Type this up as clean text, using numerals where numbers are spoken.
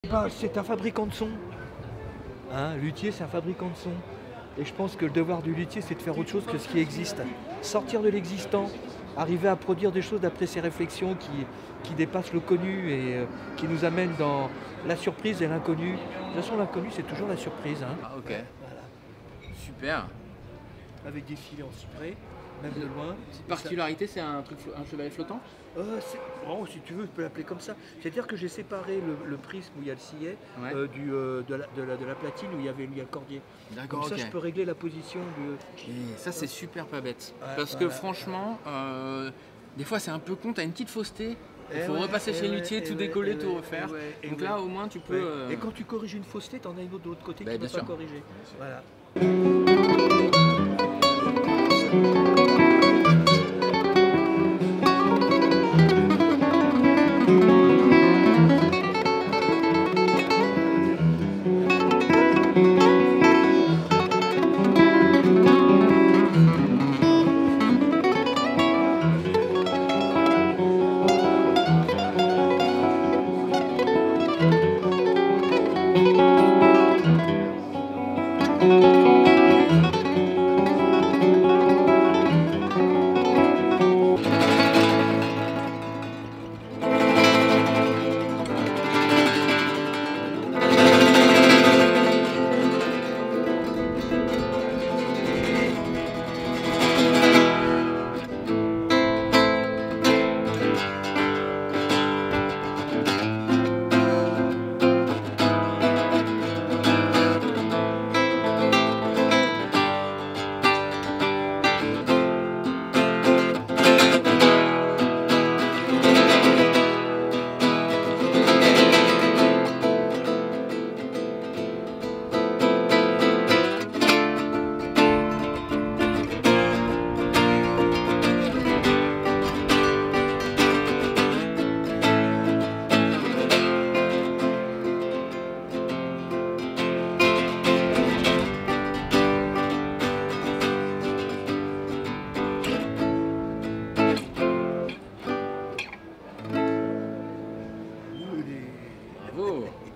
Bah, c'est un fabricant de son. Hein, luthier, c'est un fabricant de son. Et je pense que le devoir du luthier, c'est de faire autre chose que ce qui existe. Sortir de l'existant, arriver à produire des choses d'après ses réflexions qui dépassent le connu et qui nous amènent dans la surprise et l'inconnu. De toute façon, l'inconnu, c'est toujours la surprise. Hein. Ah, ok. Voilà. Super. Avec des filets en cyprès, même de loin. Cette particularité, c'est un chevalet flottant? Oh, si tu veux, tu peux l'appeler comme ça. C'est-à-dire que j'ai séparé le prisme où il y a le sillet Ouais. de la platine où il y a le cordier. D'accord, Comme ça, ok. je peux régler la position de... Et ça, c'est super pas bête. Ouais, Parce que franchement, des fois, c'est un peu con, t'as une petite fausseté. Il faut repasser chez le luthier, tout décoller, tout refaire. Donc là, au moins, tu peux. Et quand tu corriges une fausseté, t'en as une autre de l'autre côté Bah, qui ne bien peut pas sûr. corriger. Voilà.